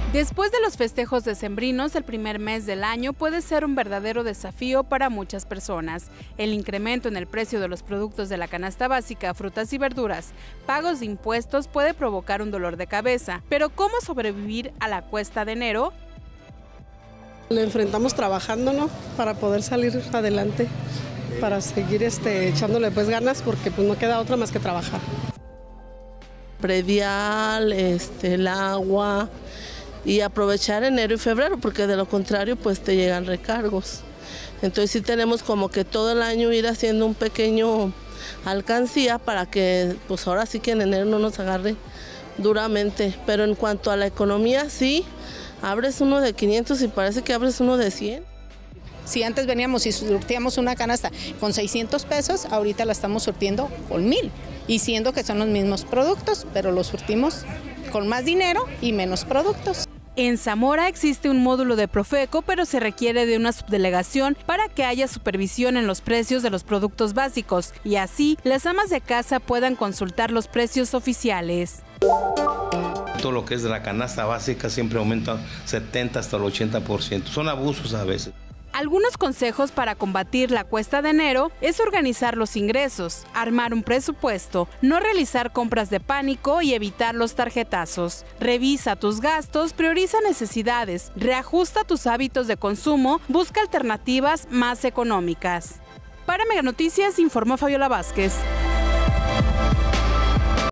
Después de los festejos decembrinos, el primer mes del año puede ser un verdadero desafío para muchas personas. El incremento en el precio de los productos de la canasta básica, frutas y verduras, pagos de impuestos puede provocar un dolor de cabeza. Pero ¿cómo sobrevivir a la cuesta de enero? Lo enfrentamos trabajando, ¿no? Para poder salir adelante, para seguir echándole ganas, porque no queda otra más que trabajar. Predial, el agua, y aprovechar enero y febrero, porque de lo contrario pues te llegan recargos. Entonces sí tenemos como que todo el año ir haciendo un pequeño alcancía para que pues ahora sí que en enero no nos agarre duramente. Pero en cuanto a la economía, sí, abres uno de 500 y parece que abres uno de 100. Si antes veníamos y surtíamos una canasta con 600 pesos, ahorita la estamos surtiendo con 1000. Y siendo que son los mismos productos, pero los surtimos con más dinero y menos productos. En Zamora existe un módulo de Profeco, pero se requiere de una subdelegación para que haya supervisión en los precios de los productos básicos y así las amas de casa puedan consultar los precios oficiales. Todo lo que es de la canasta básica siempre aumenta 70 hasta el 80%. Son abusos a veces. Algunos consejos para combatir la cuesta de enero es organizar los ingresos, armar un presupuesto, no realizar compras de pánico y evitar los tarjetazos. Revisa tus gastos, prioriza necesidades, reajusta tus hábitos de consumo, busca alternativas más económicas. Para Mega Noticias informó Fabiola Vázquez.